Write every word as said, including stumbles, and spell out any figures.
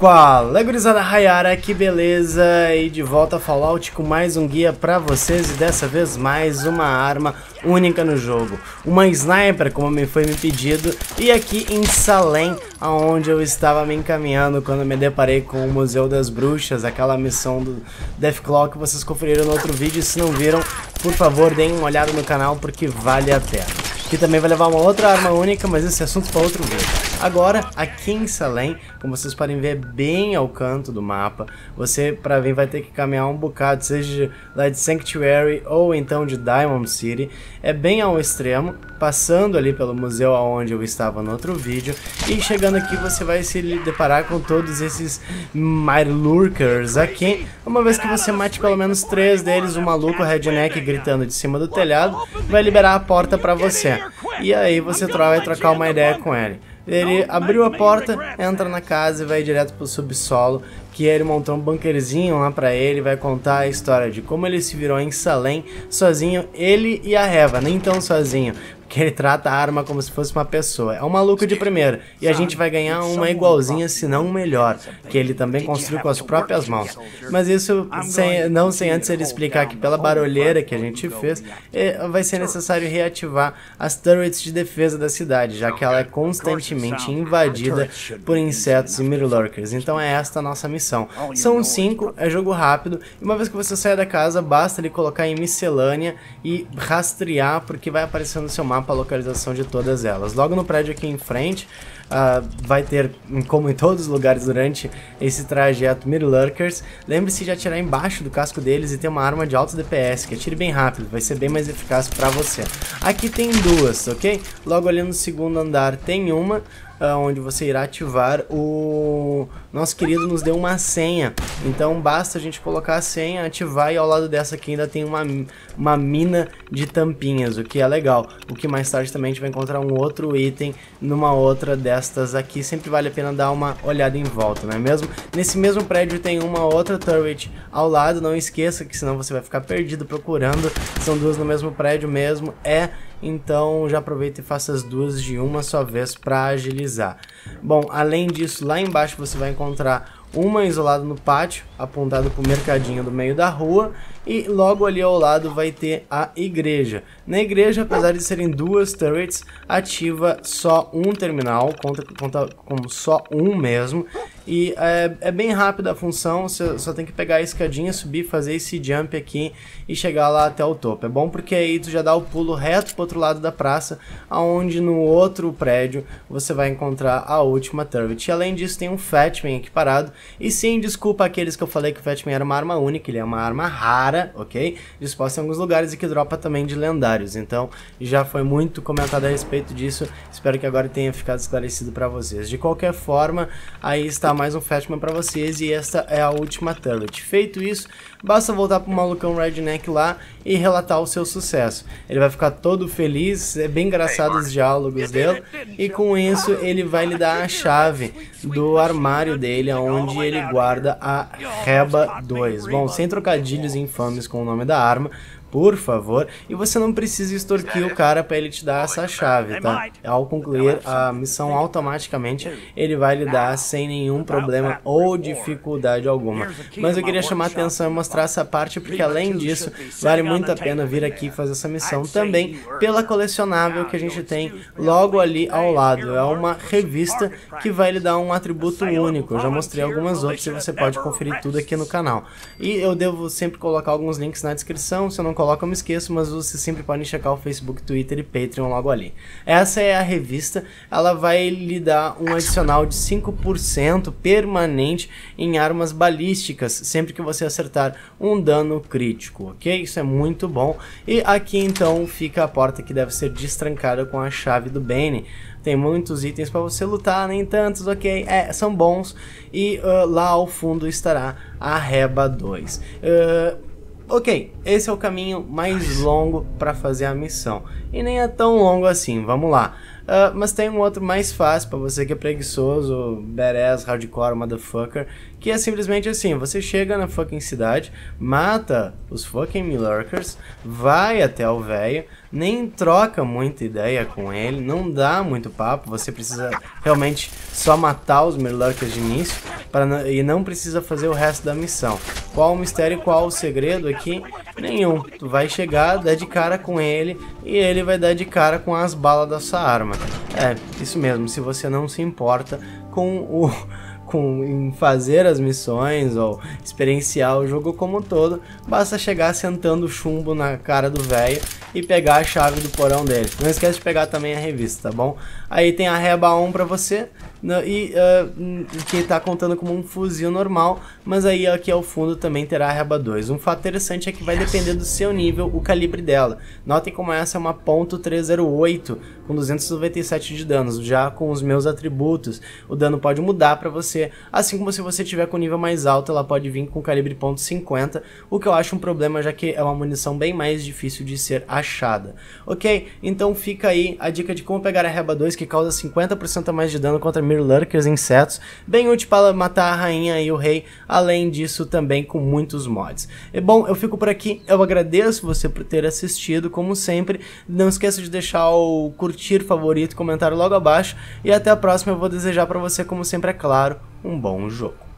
Qual é, gurizada? Hayara, que beleza! E de volta a Fallout com mais um guia pra vocês e dessa vez mais uma arma única no jogo. Uma sniper, como me foi me pedido, e aqui em Salem, onde eu estava me encaminhando quando me deparei com o Museu das Bruxas, aquela missão do Deathclaw que vocês conferiram no outro vídeo. Se não viram, por favor, deem uma olhada no canal porque vale a pena. Aqui também vai levar uma outra arma única, mas esse assunto para outro vídeo. Agora, aqui em Salem, como vocês podem ver bem ao canto do mapa, você para vir vai ter que caminhar um bocado, seja lá de Sanctuary ou então de Diamond City. É bem ao extremo, passando ali pelo museu onde eu estava no outro vídeo, e chegando aqui você vai se deparar com todos esses Mirelurkers aqui. Uma vez que você mate pelo menos três deles, o maluco redneck gritando de cima do telhado vai liberar a porta para você. E aí você vai trocar uma ideia com ele. Ele abriu a porta, entra na casa e vai direto pro subsolo, que ele montou um bunkerzinho lá pra ele, vai contar a história de como ele se virou em Salem sozinho, ele e a Reva, nem tão sozinho, porque ele trata a arma como se fosse uma pessoa. É um maluco de primeira, e a gente vai ganhar uma igualzinha, se não melhor, que ele também construiu com as próprias mãos. Mas isso sem, não sem antes ele explicar que pela barulheira que a gente fez, vai ser necessário reativar as turrets de defesa da cidade, já que ela é constantemente invadida por insetos e Mirelurkers. Então é esta a nossa missão. São cinco, é jogo rápido, e uma vez que você sair da casa, basta ele colocar em miscelânea e rastrear, porque vai aparecer no seu mapa a localização de todas elas. Logo no prédio aqui em frente, uh, vai ter, como em todos os lugares durante esse trajeto, Mirelurkers. Lembre-se de atirar embaixo do casco deles e ter uma arma de alto D P S, que atire bem rápido, vai ser bem mais eficaz pra você. Aqui tem duas, ok? Logo ali no segundo andar tem uma, onde você irá ativar. O nosso querido nos deu uma senha, então basta a gente colocar a senha, ativar, e ao lado dessa aqui ainda tem uma, uma mina de tampinhas, o que é legal. O que mais tarde também a gente vai encontrar um outro item numa outra destas aqui. Sempre vale a pena dar uma olhada em volta, não é mesmo? Nesse mesmo prédio tem uma outra turret ao lado, não esqueça que senão você vai ficar perdido procurando. São duas no mesmo prédio mesmo, é... Então já aproveita e faça as duas de uma só vez para agilizar. Bom, além disso, lá embaixo você vai encontrar uma isolada no pátio, apontada para o mercadinho do meio da rua, e logo ali ao lado vai ter a igreja. Na igreja, apesar de serem duas turrets, ativa só um terminal, conta, conta como só um mesmo, e é, é bem rápida a função. Você só tem que pegar a escadinha, subir, fazer esse jump aqui e chegar lá até o topo. É bom porque aí tu já dá o pulo reto pro outro lado da praça, aonde no outro prédio você vai encontrar a última turret. E além disso tem um Fatman aqui parado. E sim, desculpa aqueles que eu falei que o Fatman era uma arma única, ele é uma arma rara, ok? Disposta em alguns lugares e que dropa também de lendários. Então já foi muito comentado a respeito disso, espero que agora tenha ficado esclarecido para vocês. De qualquer forma, aí está mais um Fatman para vocês e esta é a última turret. Feito isso, basta voltar pro malucão redneck lá e relatar o seu sucesso. Ele vai ficar todo feliz, é bem engraçado os diálogos dele, e com isso ele vai lhe dar a chave do armário dele, onde ele guarda a Reba dois. Bom, sem trocadilhos infames com o nome da arma, por favor, e você não precisa extorquir o cara para ele te dar essa chave, tá? Ao concluir a missão, automaticamente ele vai lhe dar sem nenhum problema ou dificuldade alguma. Mas eu queria chamar a atenção e mostrar essa parte porque, além disso, vale muito a pena vir aqui fazer essa missão também pela colecionável que a gente tem logo ali ao lado. É uma revista que vai lhe dar um atributo único. Eu já mostrei algumas outras e você pode conferir tudo aqui no canal. E eu devo sempre colocar alguns links na descrição, se eu não coloco eu me esqueço, mas vocês sempre podem checar o Facebook, Twitter e Patreon logo ali. Essa é a revista, ela vai lhe dar um adicional de cinco por cento permanente em armas balísticas, sempre que você acertar um dano crítico, ok? Isso é muito bom. E aqui então fica a porta que deve ser destrancada com a chave do Bane. Tem muitos itens para você lutar, nem tantos, ok? É, são bons. E uh, lá ao fundo estará a Reba dois. Uh, Ok, esse é o caminho mais longo para fazer a missão. E nem é tão longo assim, vamos lá. Uh, mas tem um outro mais fácil para você que é preguiçoso, badass, hardcore, motherfucker, que é simplesmente assim: você chega na fucking cidade, mata os fucking Mirelurkers, vai até o velho, nem troca muita ideia com ele, não dá muito papo, você precisa realmente só matar os Mirelurkers de início, pra, e não precisa fazer o resto da missão. Qual o mistério e qual o segredo aqui? Nenhum. Tu vai chegar, dar de cara com ele e ele vai dar de cara com as balas da sua arma. É, isso mesmo, se você não se importa com o... Com, em fazer as missões ou experienciar o jogo como um todo, basta chegar sentando chumbo na cara do velho e pegar a chave do porão dele. Não esquece de pegar também a revista, tá bom? Aí tem a Reba um pra você, né, e uh, que tá contando como um fuzil normal, mas aí aqui ao fundo também terá a Reba dois. Um fato interessante é que vai depender do seu nível o calibre dela. Notem como essa é uma ponto trezentos e oito com duzentos e noventa e sete de danos. Já com os meus atributos, o dano pode mudar pra você, assim como se você tiver com nível mais alto, ela pode vir com calibre ponto cinquenta, o que eu acho um problema, já que é uma munição bem mais difícil de ser achada. Ok? Então fica aí a dica de como pegar a Reba dois, que causa cinquenta por cento a mais de dano contra Mirror-Lurkers e insetos, bem útil para matar a rainha e o rei, além disso também com muitos mods. E bom, eu fico por aqui, eu agradeço você por ter assistido, como sempre, não esqueça de deixar o curtir, favorito, comentário logo abaixo, e até a próxima. Eu vou desejar para você, como sempre é claro, um bom jogo.